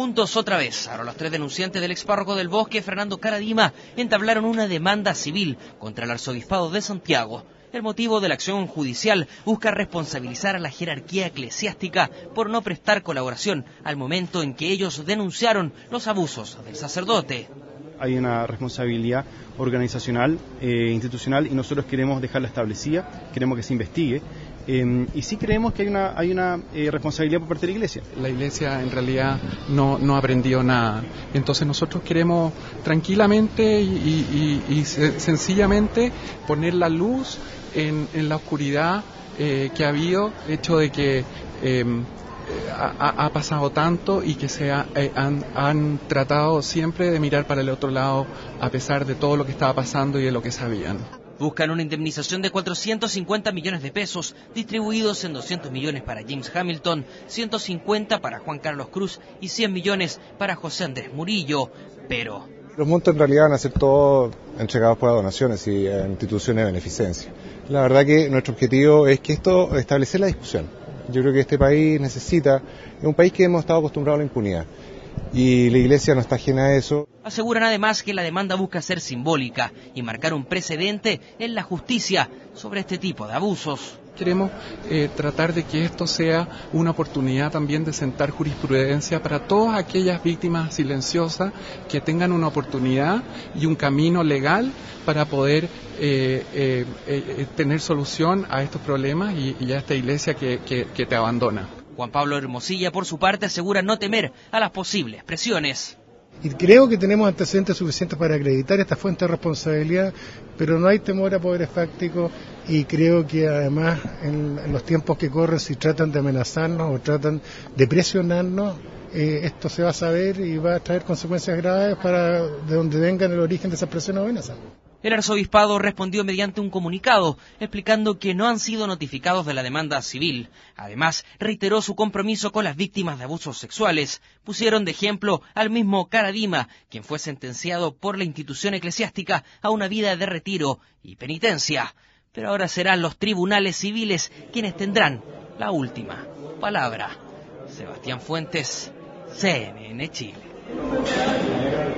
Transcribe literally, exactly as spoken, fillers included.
Juntos otra vez, ahora los tres denunciantes del ex párroco del Bosque, Fernando Karadima, entablaron una demanda civil contra el arzobispado de Santiago. El motivo de la acción judicial busca responsabilizar a la jerarquía eclesiástica por no prestar colaboración al momento en que ellos denunciaron los abusos del sacerdote. Hay una responsabilidad organizacional, eh, institucional, y nosotros queremos dejarla establecida, queremos que se investigue. Eh, y sí creemos que hay una, hay una eh, responsabilidad por parte de la Iglesia. La Iglesia en realidad no, no aprendió nada. Entonces nosotros queremos tranquilamente y, y, y sencillamente poner la luz en, en la oscuridad eh, que ha habido, hecho de que eh, ha, ha pasado tanto y que se ha, eh, han, han tratado siempre de mirar para el otro lado a pesar de todo lo que estaba pasando y de lo que sabían. Buscan una indemnización de cuatrocientos cincuenta millones de pesos, distribuidos en doscientos millones para James Hamilton, ciento cincuenta para Juan Carlos Cruz y cien millones para José Andrés Murillo. Pero los montos en realidad van a ser todos entregados por donaciones y eh, instituciones de beneficencia. La verdad que nuestro objetivo es que esto, establecer la discusión. Yo creo que este país necesita, es un país que hemos estado acostumbrados a la impunidad. Y la Iglesia no está ajena a eso. Aseguran además que la demanda busca ser simbólica y marcar un precedente en la justicia sobre este tipo de abusos. Queremos eh, tratar de que esto sea una oportunidad también de sentar jurisprudencia para todas aquellas víctimas silenciosas que tengan una oportunidad y un camino legal para poder eh, eh, eh, tener solución a estos problemas y, y a esta Iglesia que, que, que te abandona. Juan Pablo Hermosilla, por su parte, asegura no temer a las posibles presiones. Y creo que tenemos antecedentes suficientes para acreditar esta fuente de responsabilidad, pero no hay temor a poderes fácticos y creo que además en, en los tiempos que corren, si tratan de amenazarnos o tratan de presionarnos, eh, esto se va a saber y va a traer consecuencias graves para de donde vengan el origen de esas presiones o amenazas. El arzobispado respondió mediante un comunicado, explicando que no han sido notificados de la demanda civil. Además, reiteró su compromiso con las víctimas de abusos sexuales. Pusieron de ejemplo al mismo Karadima, quien fue sentenciado por la institución eclesiástica a una vida de retiro y penitencia. Pero ahora serán los tribunales civiles quienes tendrán la última palabra. Sebastián Fuentes, C N N Chile.